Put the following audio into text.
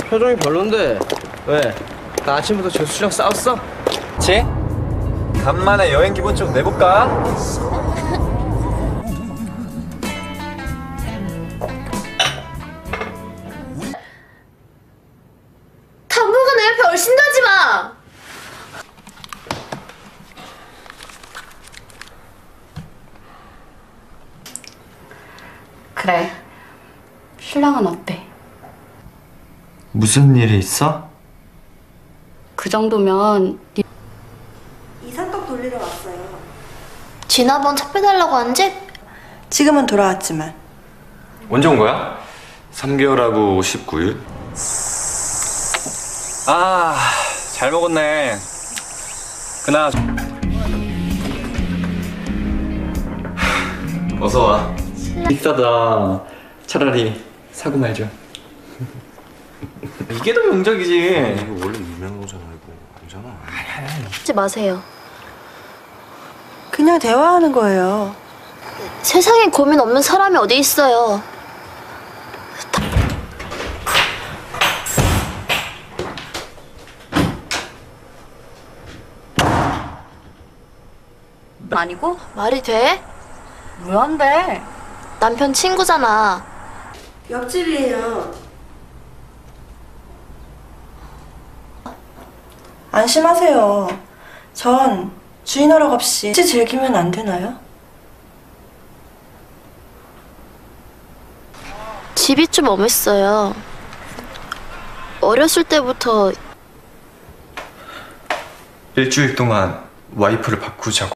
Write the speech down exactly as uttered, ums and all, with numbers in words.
표정이 별론데. 왜? 나 아침부터 재수씨랑 싸웠어? 그치? 간만에 여행 기분 좀 내볼까? 당분간 내 옆에 얼씬도하지 마! 그래. 신랑은 어때? 무슨 일이 있어? 그 정도면 네 이삿떡 돌리러 왔어요. 지난번 차 빼달라고 한 집? 지금은 돌아왔지만. 언제 온 거야? 삼 개월하고 십구 일? 아, 잘 먹었네. 그나 어서 와. 비싸다. 차라리 사고 말죠. 이게 더 명작이지. 이거 원래 유명하잖아. 이거 아니잖아. 하지 마세요. 그냥 대화하는 거예요. 세상에 고민 없는 사람이 어디 있어요. 아니고? 말이 돼? 왜 안 돼? 남편 친구잖아. 옆집이에요. 안심하세요. 전 주인 허락 없이 같이 즐기면 안 되나요? 집이 좀 엄했어요. 어렸을 때부터 일주일 동안 와이프를 바꾸자고.